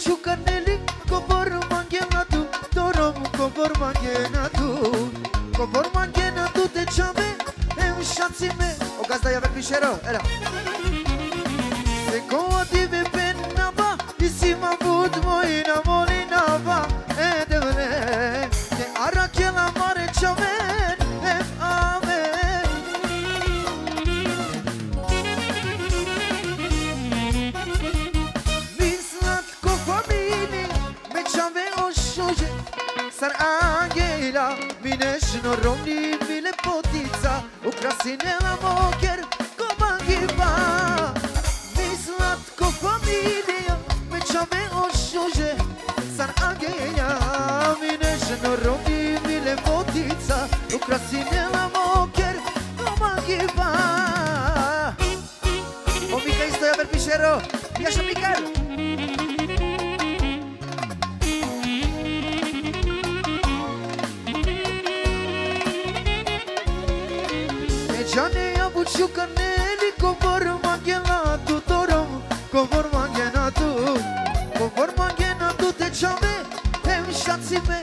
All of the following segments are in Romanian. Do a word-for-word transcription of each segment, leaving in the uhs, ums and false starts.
buciu caneli, cobor manghena tu, torom cobor manghena tu, cobor manghena tu de ceame, em șațime. O gazda ia verbișero, era. Se coative pe nava, isima bud moina molinava, e de vre, te arache la mare ceamen, em amen. Mislat co familie, me ceame o șoje, sar angela, mine șnoromni, mile potița, ukrasine la mocher, comangiva. Mislat co familie, me ceame o șoje, sar angela, mine șnoromni, mile potița, ukrasine la mocher, comangiva. O mica istoia verbișero, ia așa Michael. Jane ya buciu caneli, cobor manghena tu, torom cobor manghena tu, cobor manghena tu te ceame, em șațime.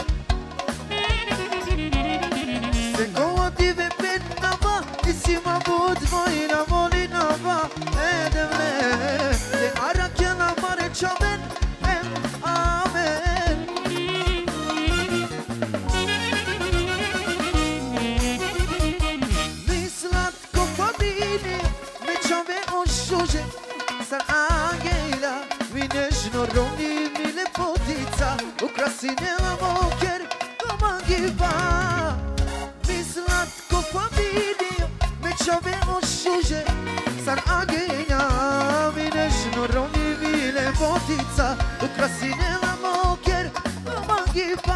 Se coative pe nava, isima bud moina molinava, e de vre, te arache la mare ceamen, em amen. Mislat co familie, me ceame o șoje, sar angela, mine șnoromni, mile potița, ukrasine la mocher, comangiva. Mislat co familie, me ceame o șoje, sar angela, mine șnoromni, mile potița, ukrasine la mocher, comangiva.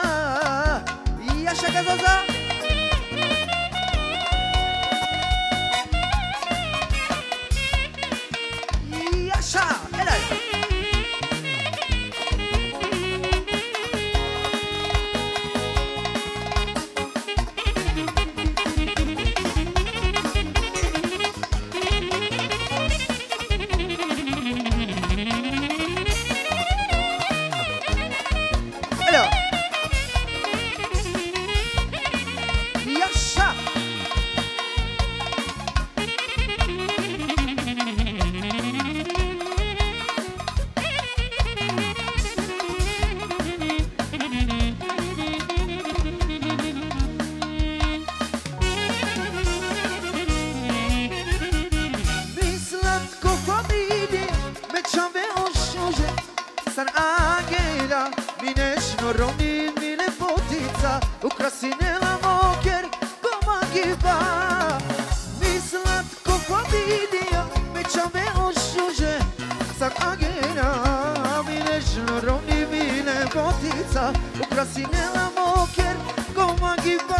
E așa Gazaza? E așa, ele. Ele. E așa. Mislat co familie, me ceame o șoje, sar angela, mine șnoromni, mile potița, ukrasine la mocher, comangiva. Mislat co familie, me ceame o șoje, sar angela, mine șnoromni, mile potița, ukrasine la mocher, comangiva.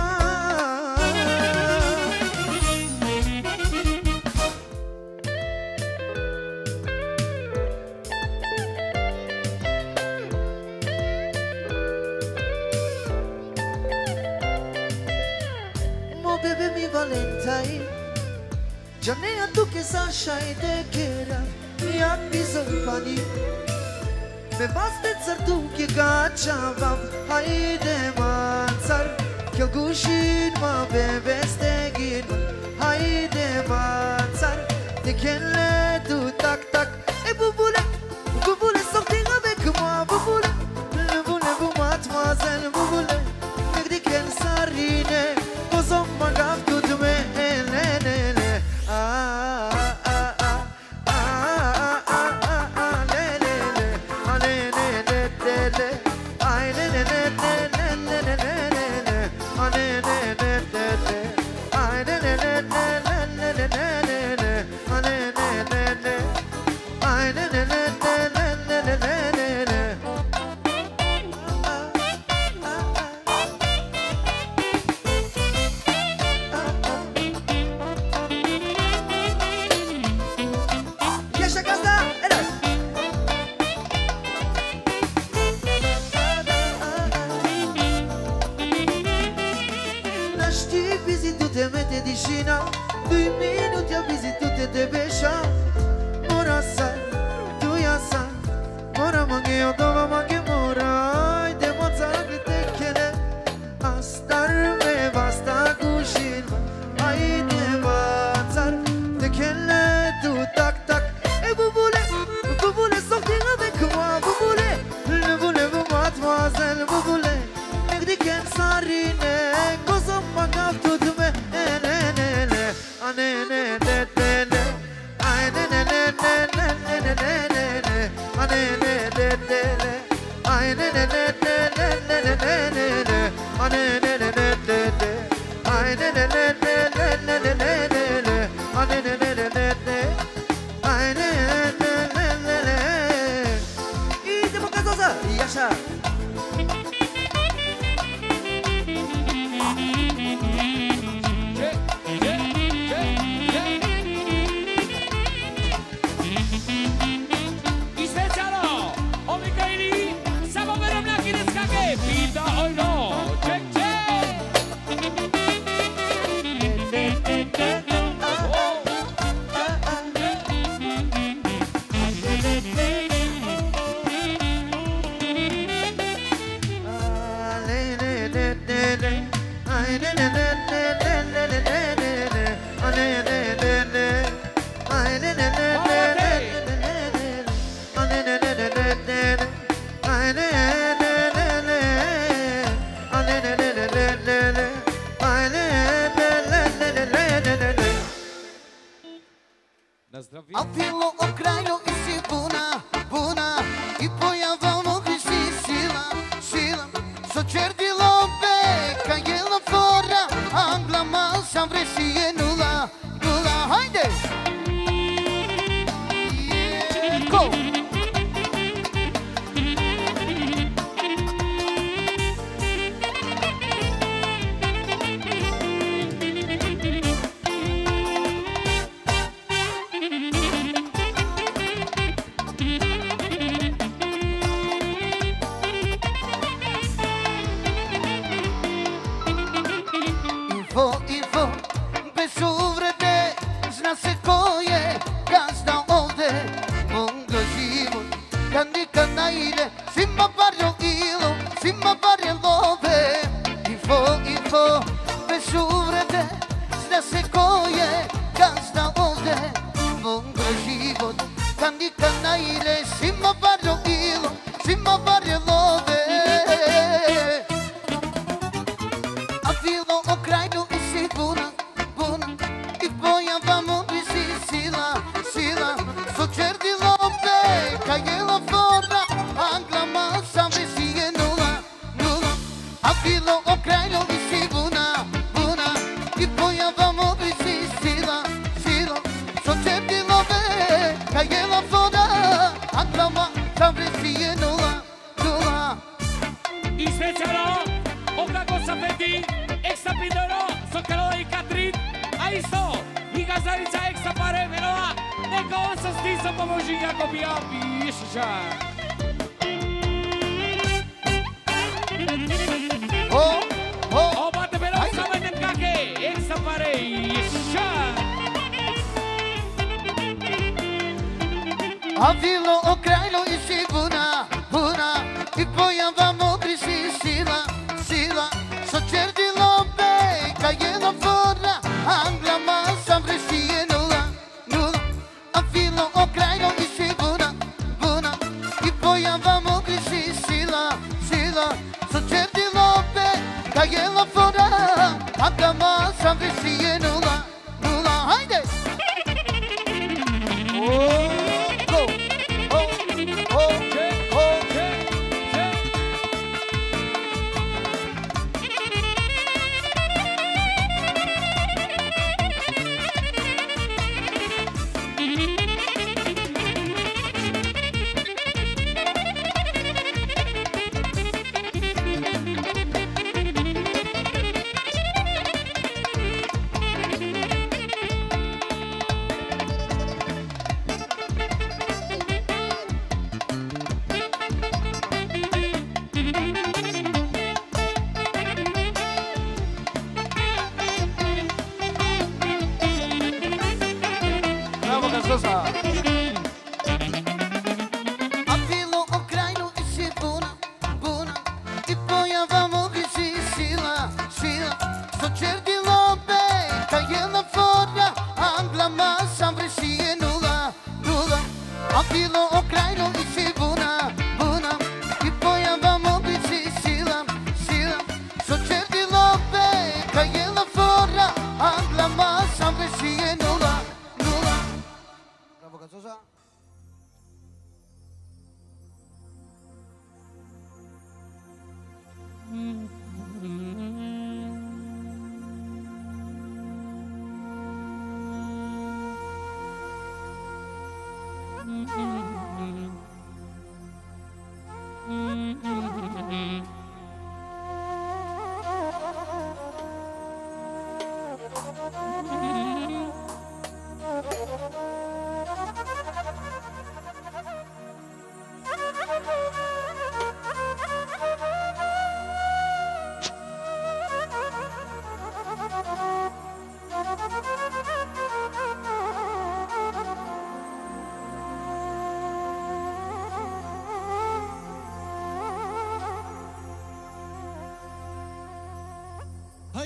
Mo bebe mi Valentine, Janea tu che sa shai de kera, mi abbiso pani. Me baste țar tu che gachavam, haide manțar, chel gushin ma beveste gin, haide manțar, te kenle tu tac tac, e bubule, bubule something avec moi, bubule, bubule bu mademoiselle, bubule, negdi ken sarine, kozom magav kudme elene, ah ah ah ah ah ah le le le, ale le le le le, ay le le le le le le le le, ale le le le le, ay le le le le le le le le, ale le le le, ay le le le le le le le le.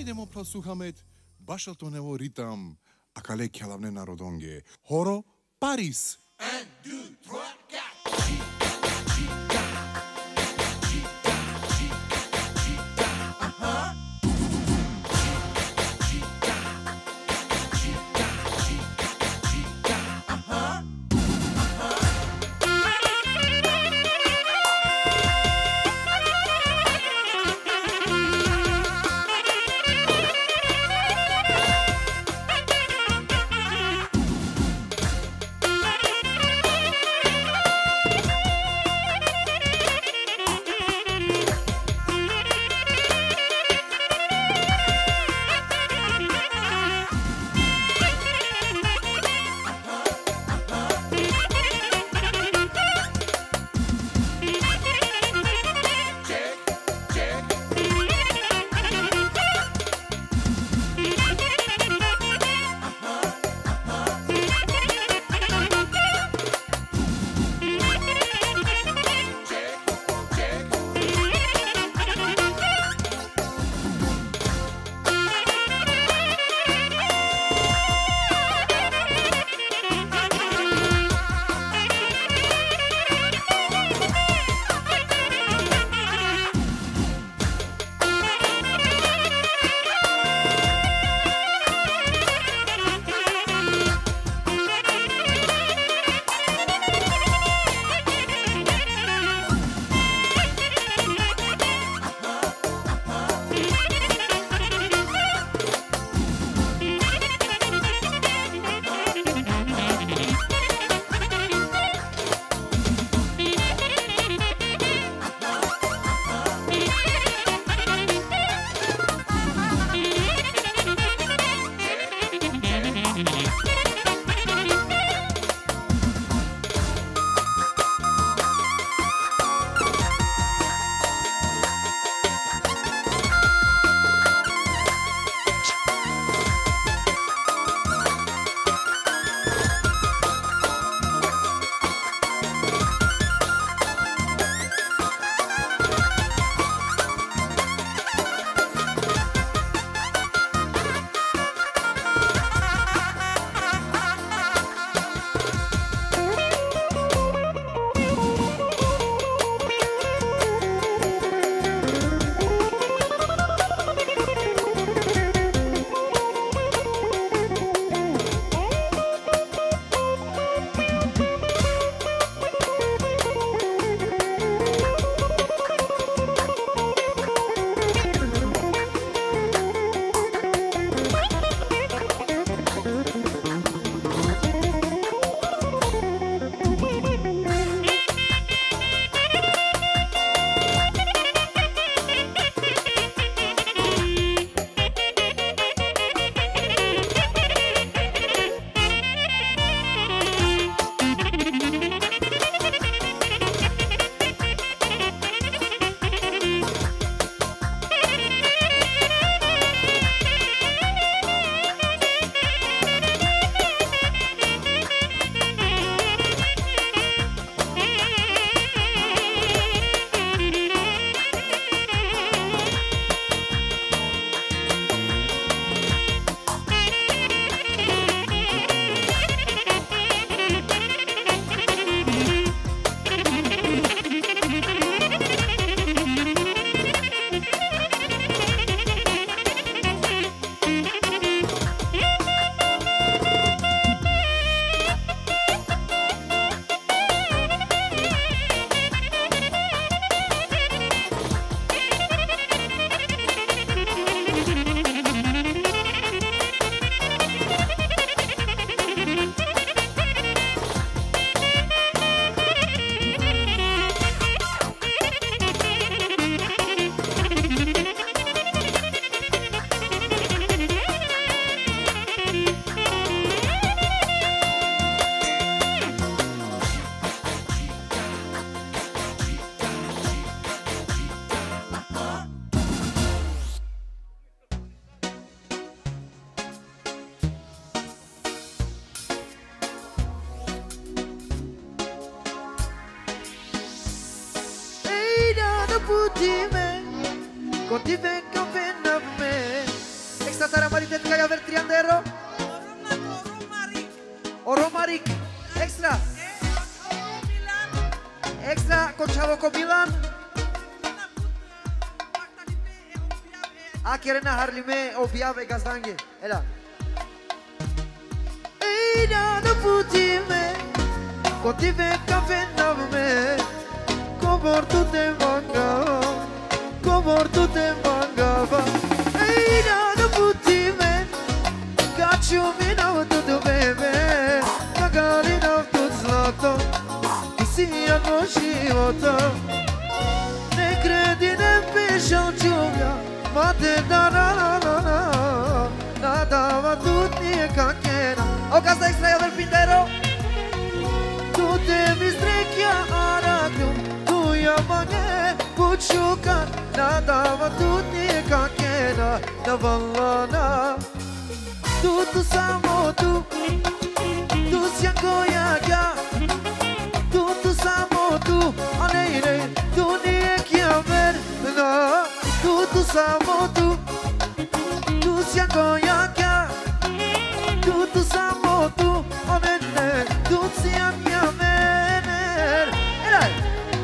Hajdemo prosluchame Bašaltonevo ritam a kale kjalavne narodonge. Horo Paris. Un, deux, trois, quatre. Puti me, contive cafe nove me, extra tare maritet ca aver triandero. Oromaric. Extra. Extra Conchavo con Milan. A chiar na Harlime obiave gazdange. Ela. Ei na da putime. Cotive cafe navme. Covor tu te mangava. Covor tu te mangava. Ei na da putime. Cacciu mi nav tu bebe. Magari nav tu zlato. Sia no života. Ne credi ne pišao čuvja. Ma te da na na na na. Nadava tut nije kakena. Au gazda extra eu del pindero. Tu te mi strecchia aragnu. Tu ja mange pučukan. Nadava tut nije kakena. Da vallana. Tu tu samo tu. Tu si ancora ja. Tu tu samo tu, a ne ne, tu nije chiamer, no. Tu tu samo tu, tu si ancora chia. Tu tu samo tu, a ne ne, tu si chiamer. E dai.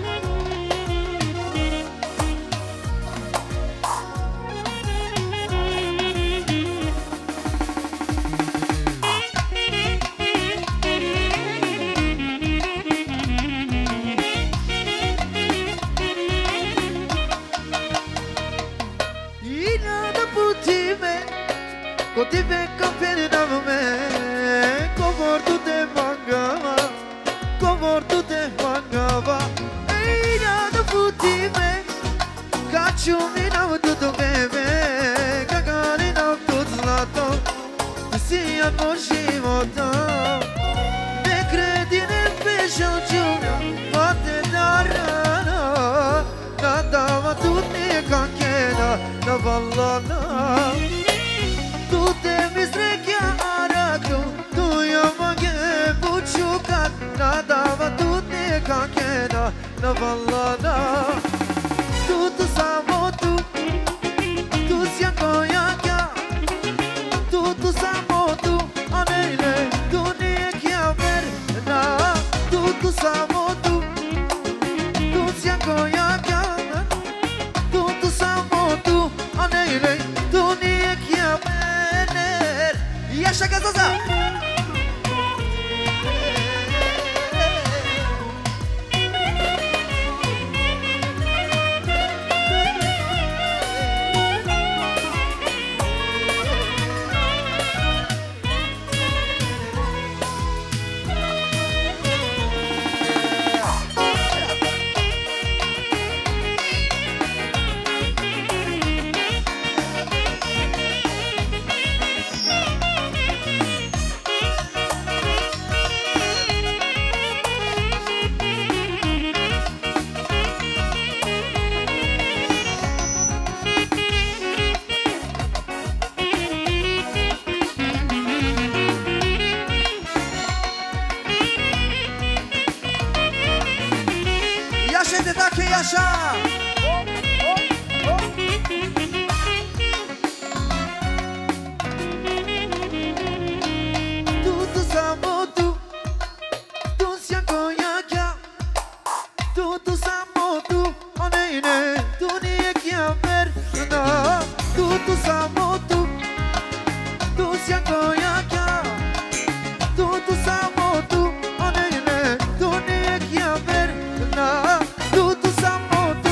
Cotive capire da me, covor tu te mangava, covor tu te mangava. Ei na da putime, cacciu mi nav tu tu bebe, cagare nav tu zlato, sia no života. Ne credi ne pišao čuna, ma te da rana, nadava tu nije kakena, na vallana. Tu te mi strecchia aragnu, tu ja mange pučukan. Nadava tu nije kakena, na vallana. Tu tu samo tu, tu si ancora chia. Tu tu samo tu, a ne ne, tu nije chiamer, na. Tu tu samo tu, tu si ancora chia. Tu tu samo tu, a ne ne, tu nije chiamer. E așa gazoza! Așa! Tu tu samo tu, tu si ancora chia. Tu tu samo tu, a ne ne, tu nije chiamer, no. Tu tu samo tu, tu si ancora chia. Tu tu samo tu, a ne ne, tu nije chiamer, no. Tu tu samo tu.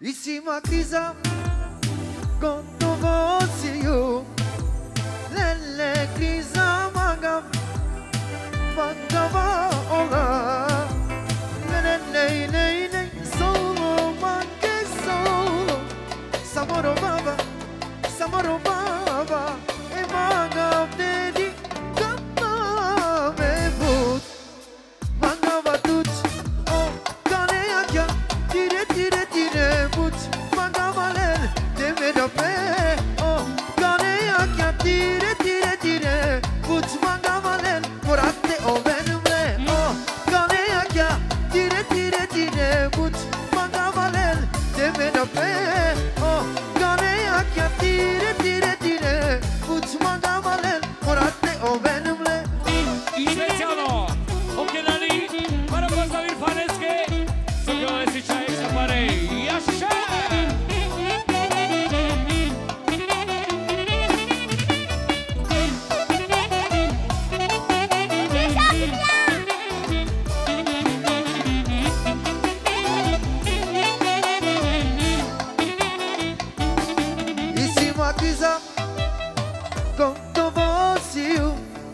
Isima criza gotovo si io Lele criza manga Mangava ola Lele lei lei lei Solo manche solo Samoro baba Samoro baba E manga vedi Gamma me vut Mangava tut Oh cane acchia Tire tire tire vut Mangava len Te vedo pe Oh cane acchia Tire tire tire Vut mangava len Morate o venumle Oh cane acchia Tire tire tire Vut mangava len Te vedo pe Oh cane acchia Tire tire tire Vut mangava len Morate o venumle Specijalno occhiali para postaviti faneske su koje si čaj sa pare jaša Isima criza gotovo si io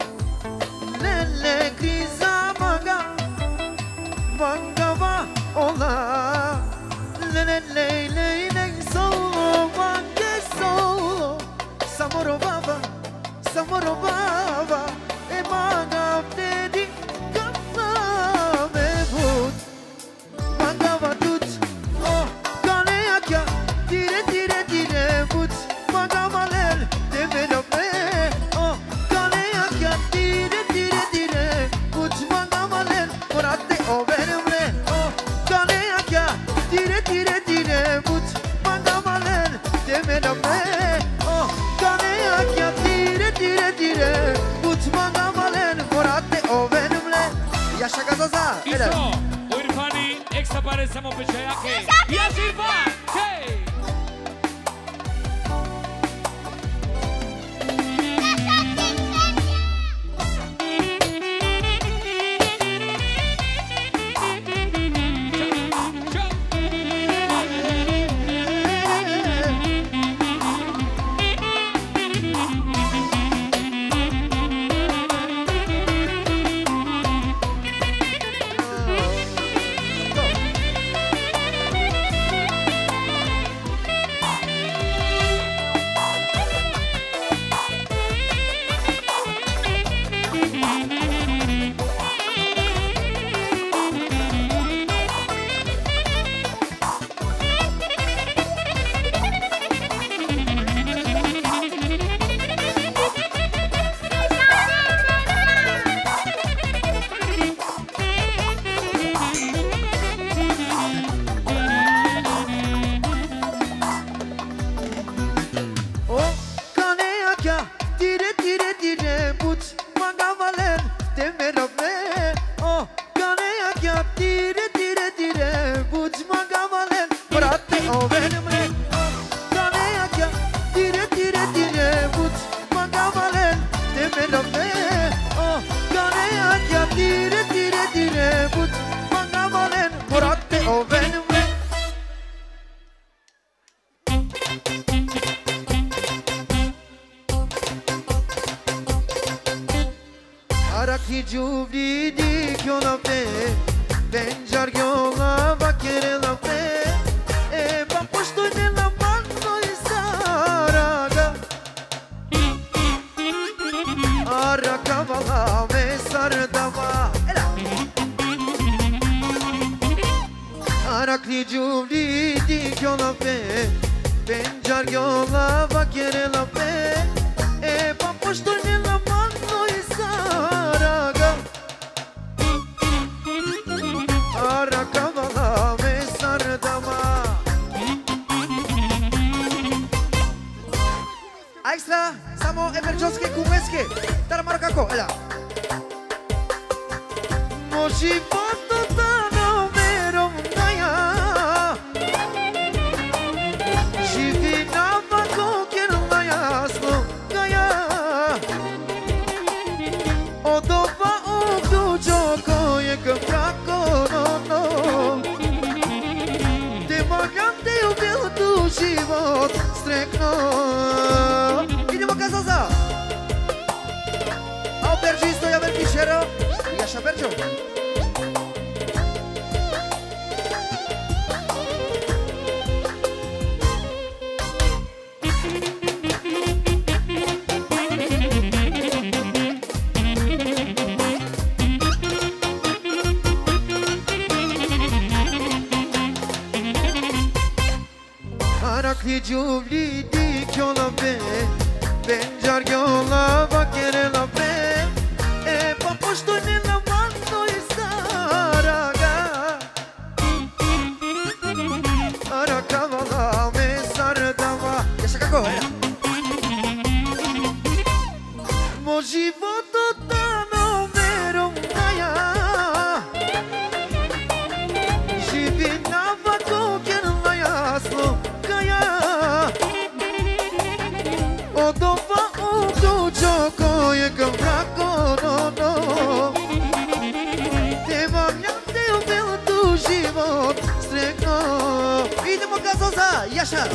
Lele criza manga Mangava ola Lele lei lei lei Solo manche solo Samoro baba Samoro baba E manga vedi Gamma me vut Mangava tut Oh cane acchia Tire tire tire vut Mangava len Te vedo pe Oh cane acchia Tire tire tire Vut mangava len Morate o venumle Oh cane acchia Tire tire tire Vut mangava len Te vedo pe Oh cane acchia Tire tire tire Vut mangava len Morate o venumle Jaša gazaza Isto, u Irfani ekstra pare samo pečajake Jaš Irfan, hej! Oh, cane acchia, tire tire tire, but mangava len, te vedo pe. Oh, cane acchia, tire tire tire, but mangava len, morate o venumle. Oh, cane acchia, tire tire tire, but mangava len, te vedo pe. Oh, cane acchia, tire tire tire, but mangava len, morate o venumle. Arakli giuvdi di chiola pe Benjar chiola va chiere la pe E va posto nella mano in saraga Arrakava la me sardava Arakli giuvdi di chiola pe Benjar chiola va chiere la pe E va posto nella mano in saraga Arrakava la me sardava Extra, samo emergenske kumeske Tara marokako, ela No životu dano verom naja Živi navako kjer na jasno gaja Od ova uključo koje kako no no Te magante ubija strecno. Idemo a casa za. Au Bergisto, ja Bergišero. Jaša Berđo. Arakli Giuvli di Chiola be, Benjar Giola Vakere la be, E papuștu ne la mando e saraga. Arakavala me sardava. Așa kako? Mo životu tamo verom naja. Živi na vako kjer na jasno. Odova udučo koje ga vrako no no. Te vam ja te ubel tu život strekno. Idemo gazo za Jaša.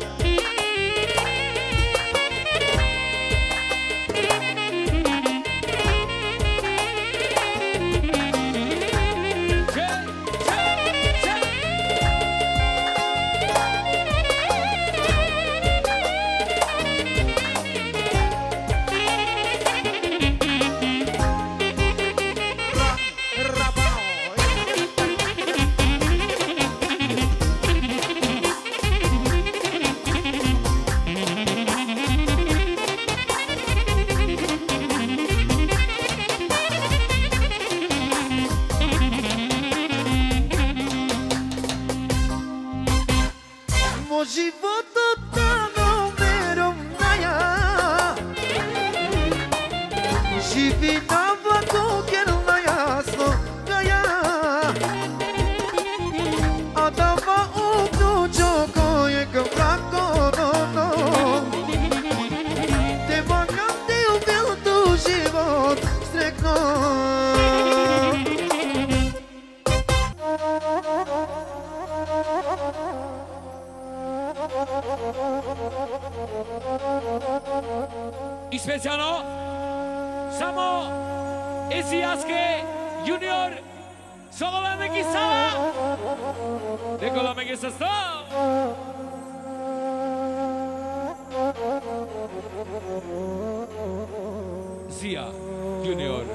I specijalno samo Ezijaske junior Solova Megisa Nikola Megisa sto Zia junior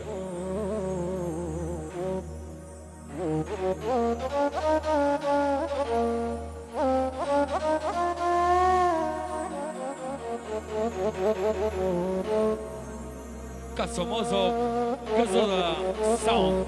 Kasomozo Gazola Sound.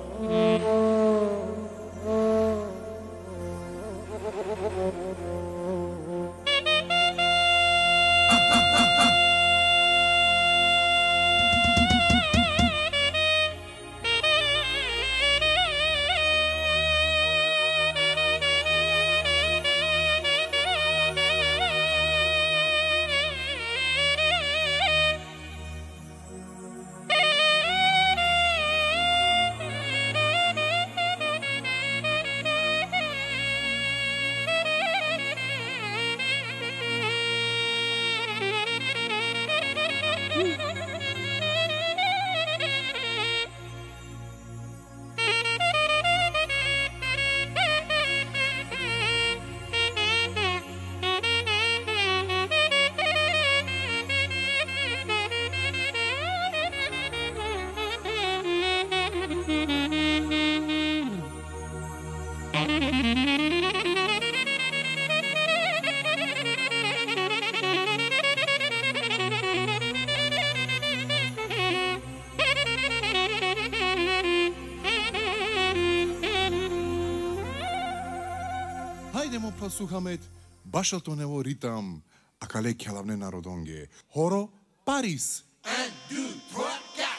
Hajdemo posluchame Bašaltonevo ritam a kale kjalavne narodonge. Horo Paris. Un, deux, trois, quatre.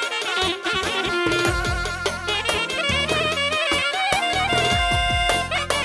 Aha.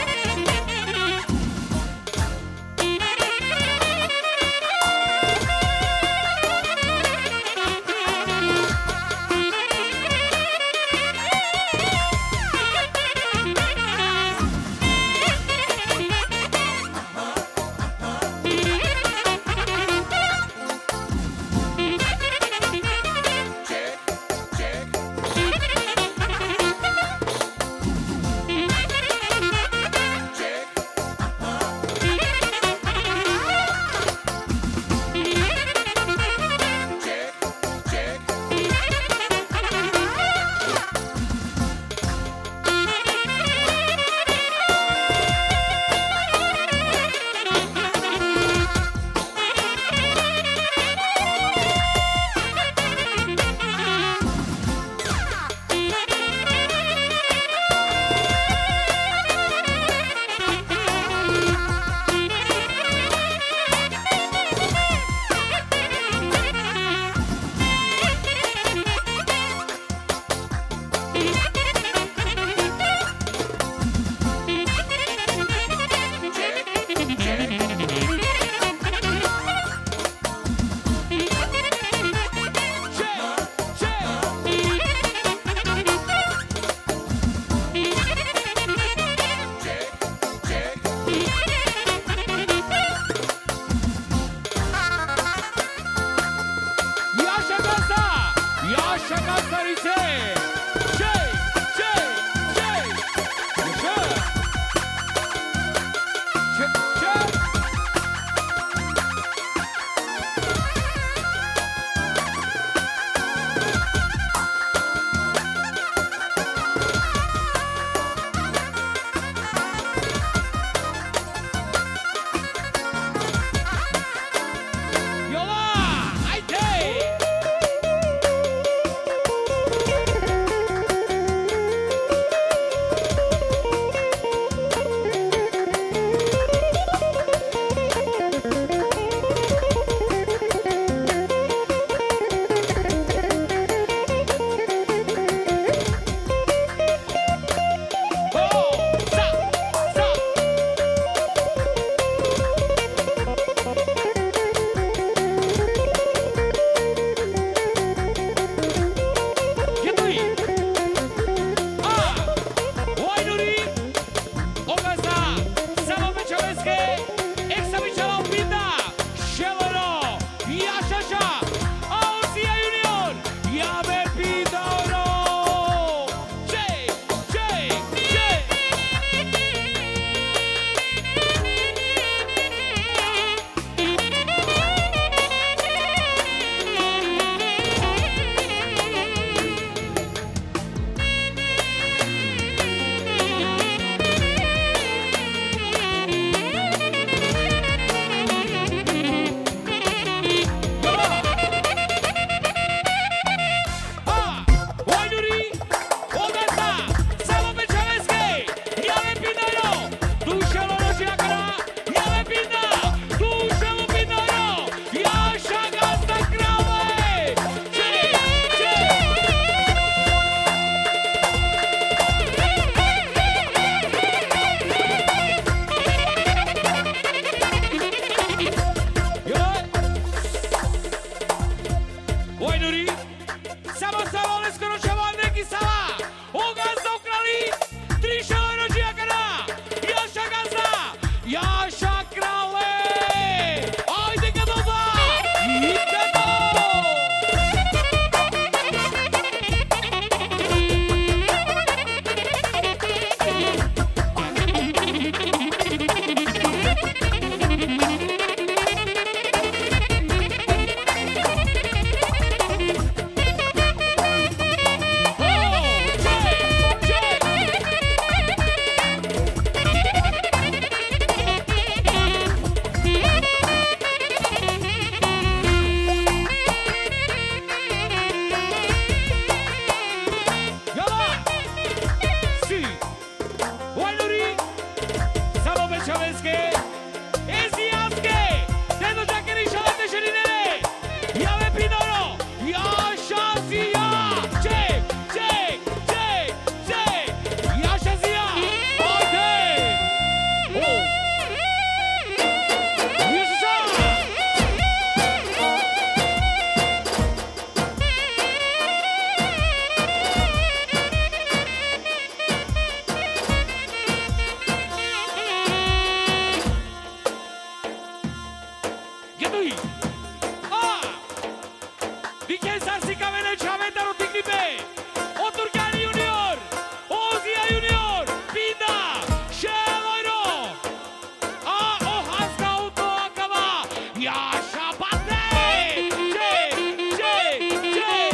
A! Viken Sarsika vele Chaveta Rotiknipe! O Turcani Junior! Ozia Junior! Pinda! Sheloiro! A o Haska Auto Akava! Jasha Bate! Jay! Jay! Jay!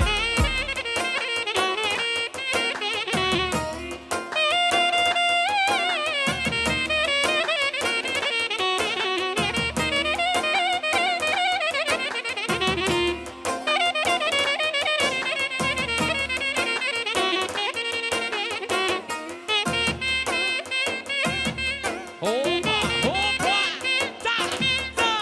Opa! Opa! Ta! Ta!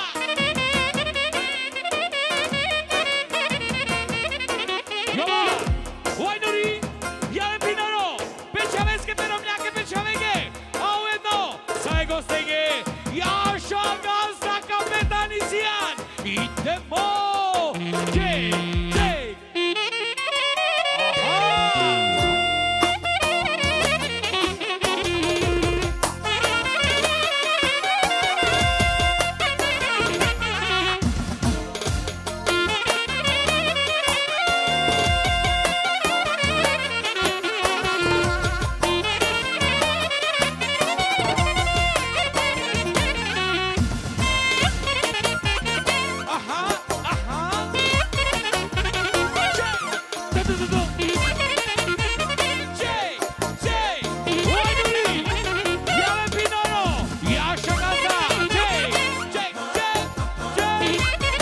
Yola! Wainuri! Jale Pinaro! Pečaveske Peromljake Pečavege! A ujedno sa Egostege Jaša Gazda kapetan Isijan! Idemo! Jay! Jay! Aha! Aha, aha. Jay, du, du, du, du. Jay, Jay, Wainuri, Jale Pinaro, Jasha Gazda, Jay, Jay, Jay, Jay.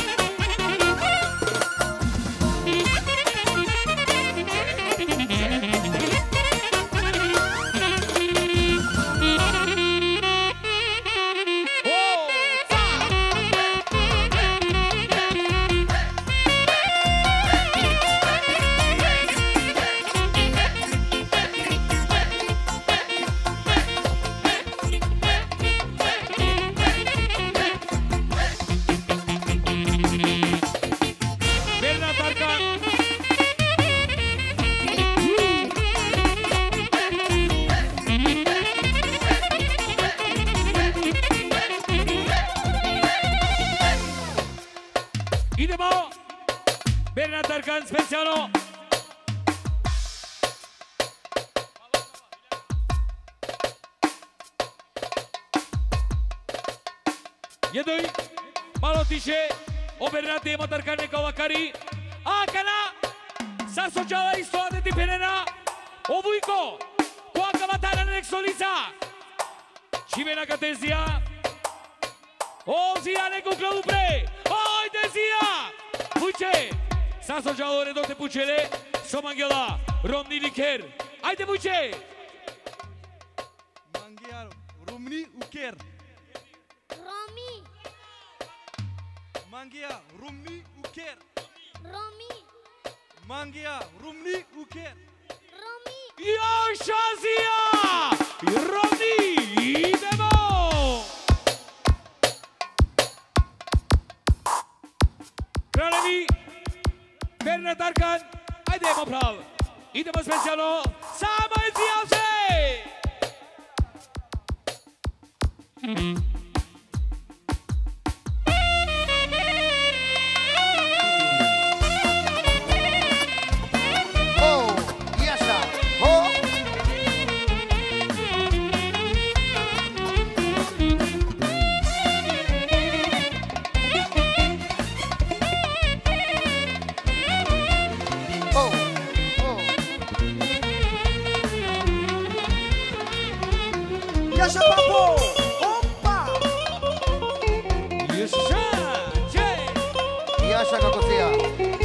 Oh, ta. Bernard Tarkan. Idemo. Bernard Tarkan specijalno. Jednoj, malo tiše, Bernate ima Tarkane kao Vakari, a kana, sa sočala isto adeti penena, ovujko, koa kavatana nek solica, čivena katezija, Ozija neko klavu pre, ajde Zija, Vuče, sa sočalo redote pučele, Somangela, Romni Liker, ajde Vuče, Mangia Rumni Uker. Romi, Mangia Rumni Uker. Romi, Mangia Rumni Uker. Romi. Jasha Zija, Romni, idemo! Kraljevi, Bernard Tarkan, ajdemo prav, idemo specijalno, samo Zija se! Oh, Jasha, oh. Oh, oh. Jasha Papo, opa. Jasha, Jay! Jasha kako se ja.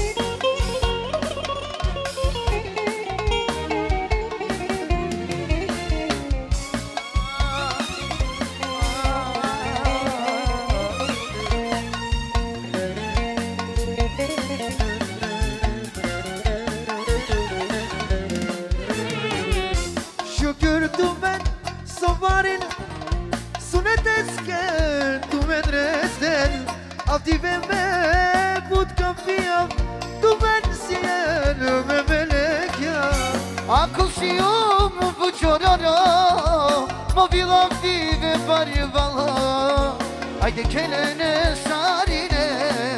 Şükür ben sovarın sunetesken tu medresden avdive me put kafia tu ben sien me melek ya Ακουσιόμ που τσοραρά Μα βιλαφτεί δε παριβαλά Άιντε κέλενε σάρινε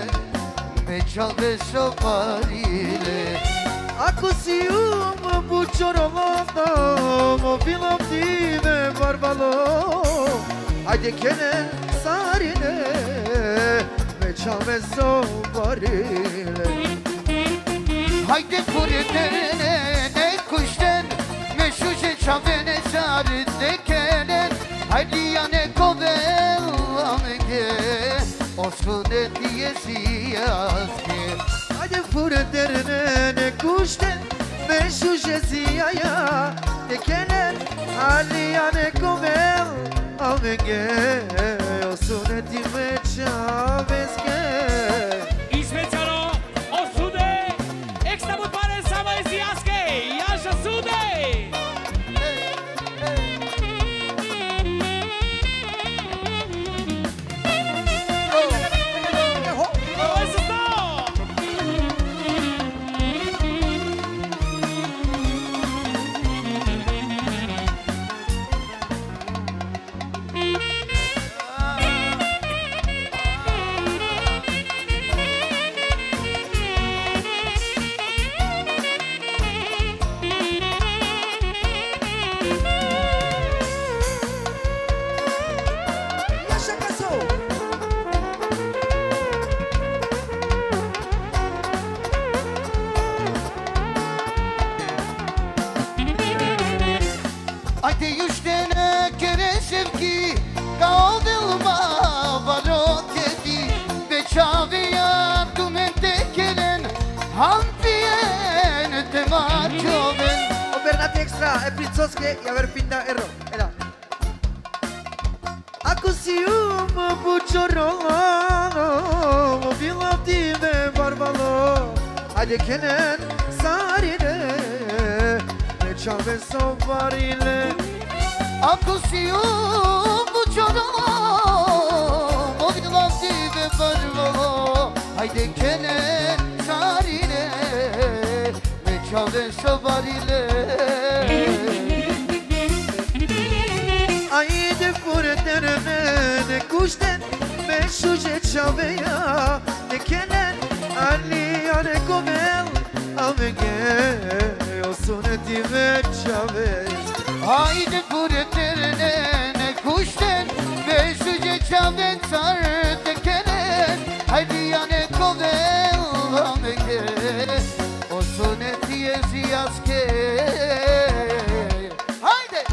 çaldı soparile. Akusium buciorolata, mobilom dive barbalo. Haydi kene sarine, ve çave soparile. Haydi fırtene ne kuşten, ne şuşe çavene sarıde kenen. Haydi yane kovel amge, olsun diye siyazge. Haydi fırtene ne kuşten, ne şuşe siyaya. De kenen, aliyane kovel amge, olsun diye çavezge. Ispețano, o sude, extra mult pare să mă ziască, ia și sude! Hai să stau! Așa ca să o. Haydi yüzlerine kere sevgi, kaldırma varot yedi. Ve çavıya dümente gelen, hanfiyen tema çoven. O Bernat extra, e prințosche, i aver pinda ero. Era. Akusium buciorolo, mobilom dive barbalo. Haydi kenen sarine, ve çave soparile. Akusiyon bu çorama, mobilam dive barvalo. Haydi kene sarine, ve çave sobarile. Haydi fırtene ne kuşten, me şuşe çaveya. De kenen, aliyane kovel amge, olsun diye çavezge. Haydi fırtene ne kuşten, ve şuce çavden sardı kenen. Haydi yane kovel amge, olsun diye ziyazke. Haydi!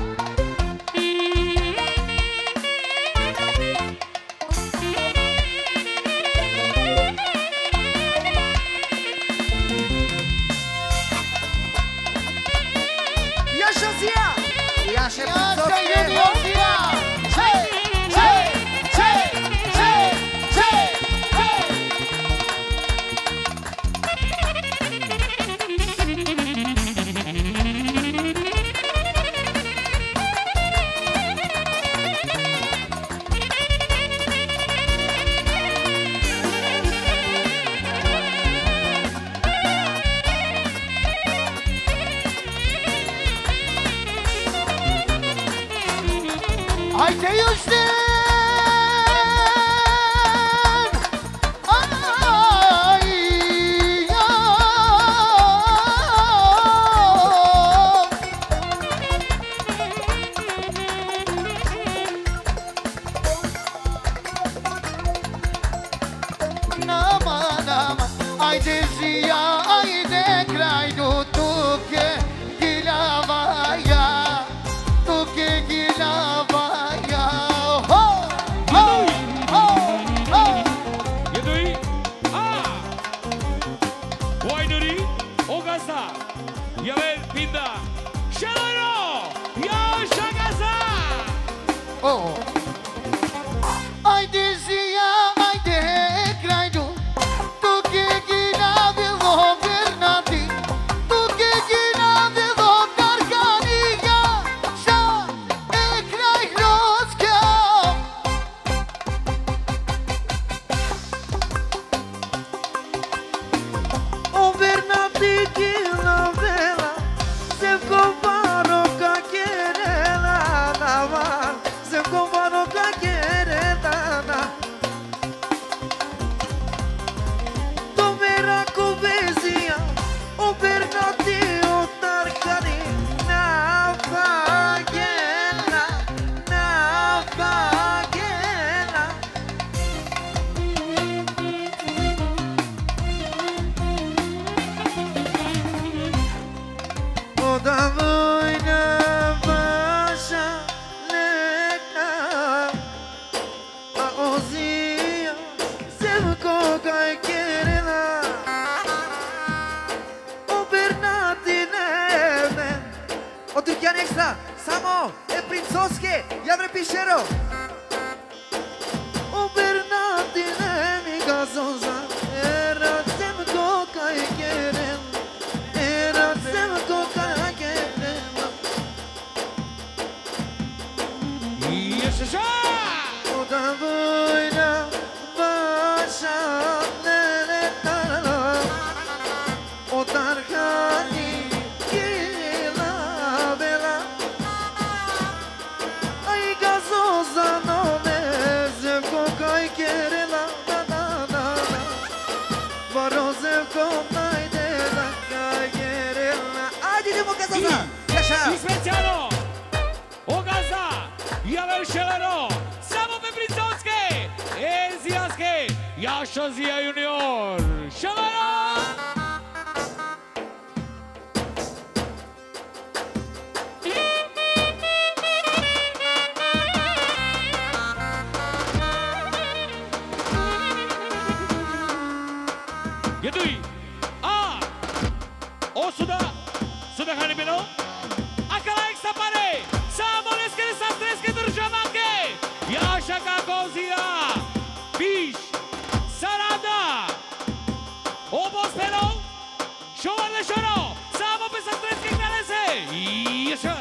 Yaşa Ziya! Yaşa Yaşa prințosche! Yediosia! Hey! Hey! Hey! Hey! Hey! Hey! Haydi yüzden ay ya nama nama haydi ziya haydi kraydu tuke gilavaya tuke gilavaya ho ho ho ho Yedoi, a! Oainuri, o gasa, ia ver pinda, șeloro, ia și gasa! oh haydi ziya haydi kraydu tuke gilavilo bernati tuke gilavilo karkaniya sha ekray rozka O Bernati che la vela, se comparo ca querela, se comparo Ochian extra, Samo, e Princoske, Javre Pišero. O Bernardine mi gazoza, era sem koka i kerem, era sem koka i kerem. Jeszcze ża! O da wojna, wasza lele tarala, o tarhani kila bela, ai gazoza no mezem koka i kerela, da da da da, varozem koka i dela, i kerela. Ajde idemo gazoza, jaša! I specijalno, Ogaza, Javel Šelero, Samo Peprinconske, Ezijanske, Jaša Zija junior, Šelero! Jeduj, a, osuda, suda hanibino, akala eksa pare, samo neske sastreske državake, Jaša Kakozija, Piš, Sarada, Obospeno, Šovar Lešoro, samo pe sastreske knalese, Jaša.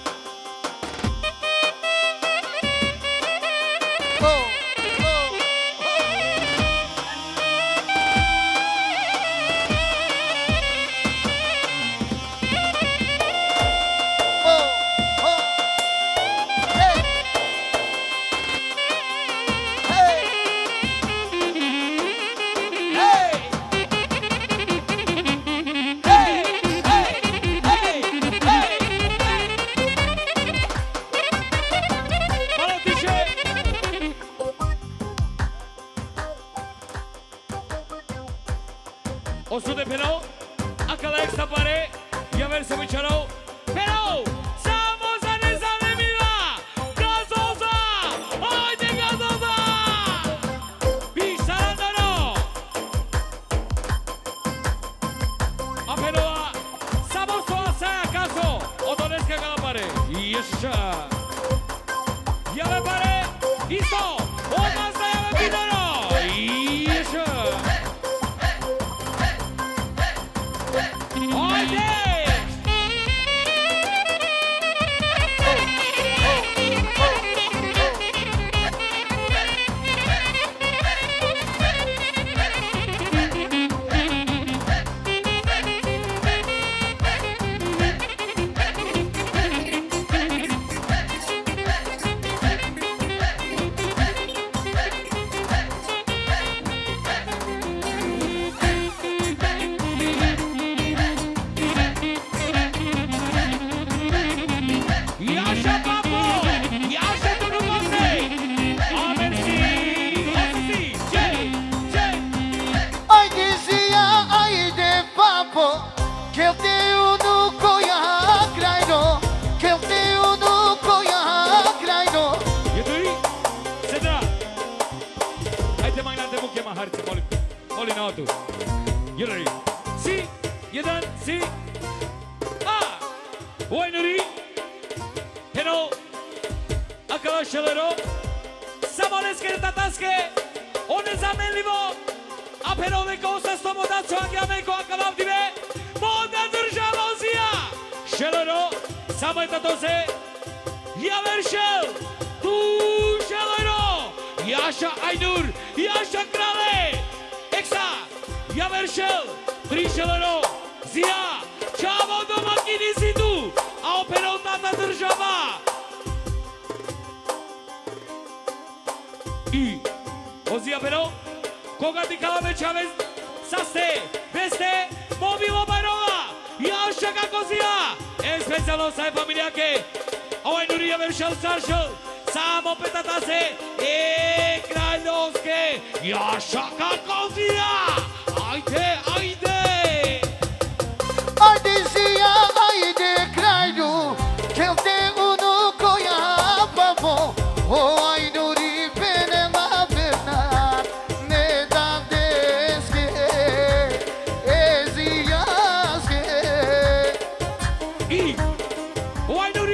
Osude Pero, akala extra pare, Javel Sevičarov, Pero, samo za nezanimiva, Gazoza, ajde Gazoza! Piš Sarandano! A Perova, samo svoja saja kazo, od Oneska gala pare, Ješiša! Jave pare, isto, od nas da Jave Pidoro, Ješa! Jelari, si, jedan, si, a, Vojnuri, Pero, akala Šelero, samo neske tataske, one zamenljivo, a Pero veko sa sto modaco, a veko akala vdive, moda država Zija, Šelero, samo je tatose, Javer Šel, tu Šelero, Jaša Ajnur, Jaša Krale, Eksa, Javer Šel, tri Šelero, Zija, čavo domakini si tu, a opero tata država. I, Ozija Pero, koga ti kalame čave saste, beste, mobilo Barova, Jaša Kakozija, en specijalno saj familijake, ovaj Nuri Javer Šel staršel, samo petatase, e kraljovske, Jaša Kakozija. Ajde, ajde! Ajde Zija, ajde kralju, kel te unuko ja babo, o Ajnuri Penela Bernard, ne dam deske, e Zijaske. I, o Ajnuri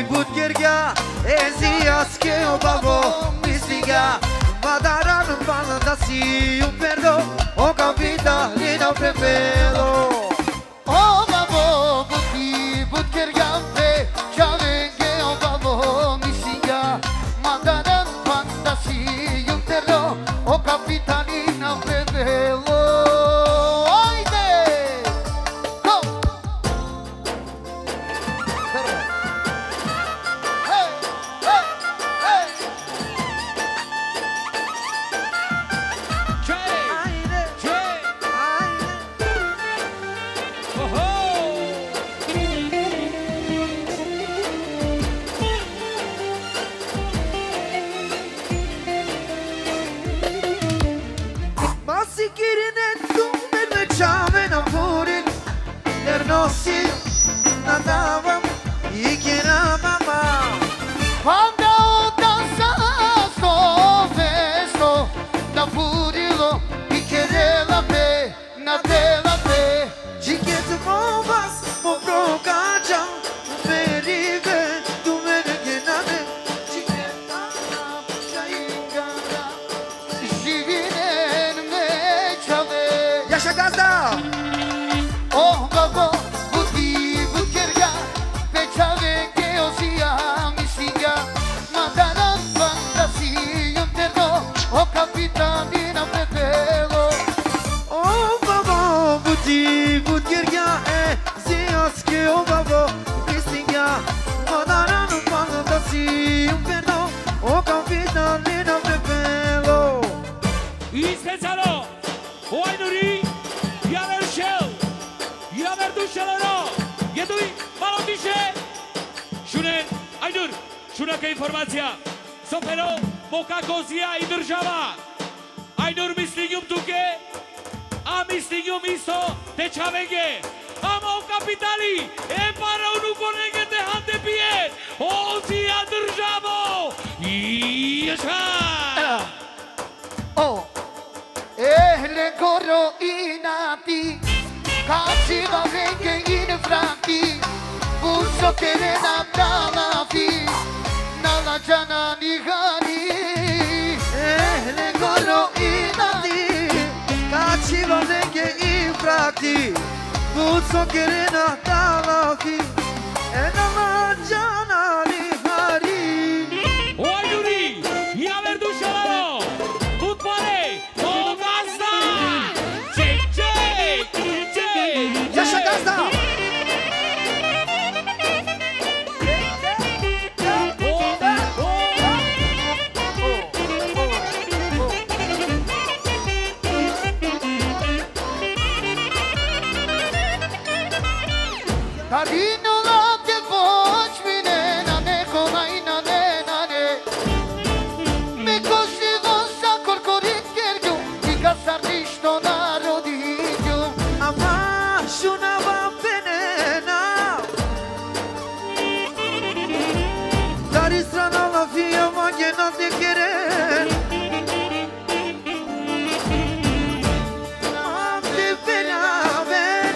Budgerga, Eziaske obavo, Misliga, Madaran Palandasi, un perdo, o capita, Lina Prepelo. O babo, buti, budgergampe, Chavenge, o babo, Misliga, Madaran Palandasi, un perdo, o capita, Lina Prepelo. Nadavam i kjera mamma. Quando ho danzato festo, da budilo i kjerela pe, na tela pe. Gjikjet movas, mo prokaqa, me rive, du me në gjenane. Gjikjet ana, shajingara, zhivinen me qave. Jasha gazda! Oh, babo, buti, butkerga, pečave ke ozija, misiga, madaran fantasi, un terdo, o kapitanina prepelo. Oh, babo, buti, butgerga, e zijaske, oh, babo, mislinga, madaran fantasi, un perdo, o kapitanina prepelo. I specialo, o Ajnuri, Javer Shell, Javer Dushelano, Jeduj, Malotiše, Šunen, Ajnur, Šunaka informacija, Sopero, Moka Kozija i država, Ajnur misligjum tuke, a misligjum isto te Čavenge, ama o kapitali, e para unu konenge te hante pije, Ozija državo, i ješa! Oh, ehle goro inati, kaciva venge in franti, buso kerena talafi, nala jana nihani. Ehle goro inati, kaciva venge in franti, buso kerena talafi, e nala jana nihani. O Ajnuri, Javer Dushelano, Utmane, Mogazda, Ček, ček, ček, Jasha gazda! Tarino la te voć mine na neko na ne na ne. Me košivo sa korkorit kerju i gasar ništo narodinju. Ama šunava venena, dari strana la fija magena te keren. Am te veraven,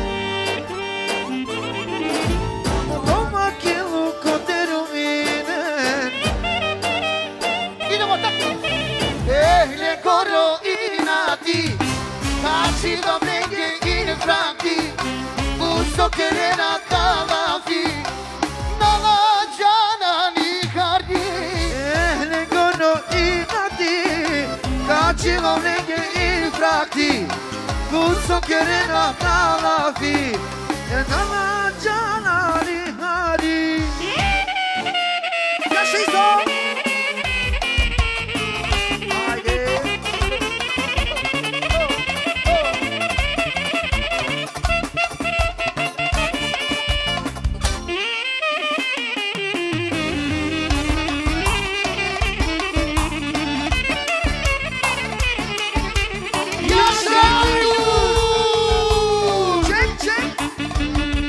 Toma aquilo koteru minen. Idemo tako. Ehle goro inati, kaciva venge in franti, buso kerena talafi, nala jana nihardi. Ehle gono inati, kaciva venge in frakti, buso kerena talafi, e nala jana nihari. Jasha isto! Ajde! Jasha! Ček, ček!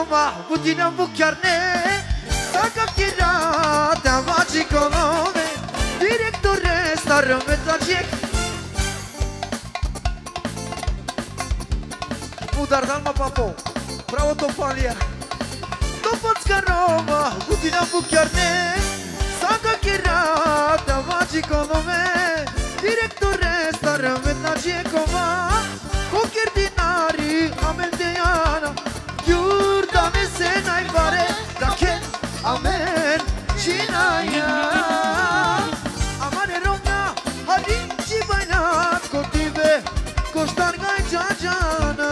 Roma, Putina Bucharne, Saka Kirata, Magicolone, Directore, Stară Metagiec. Udar Dalma Papo, Bravo Topalia, Topotska Roma, Putina Bucharne, Saka Kirata, Magicolone, Directore, Stară Metagiecova, Cocher dinari, Ameldeana, Iurdane se n-ai pare, Rache, Amen, Cinaia, Amare Romna, Harinci Bainat, Cotive, Coștargai Giagiana.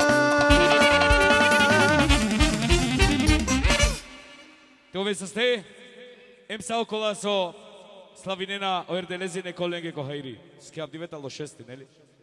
Te uvezi să stai? Em sa okolo so slavinena o erdelezine kolege kohajri. Skjab diveta lo šesti, neli?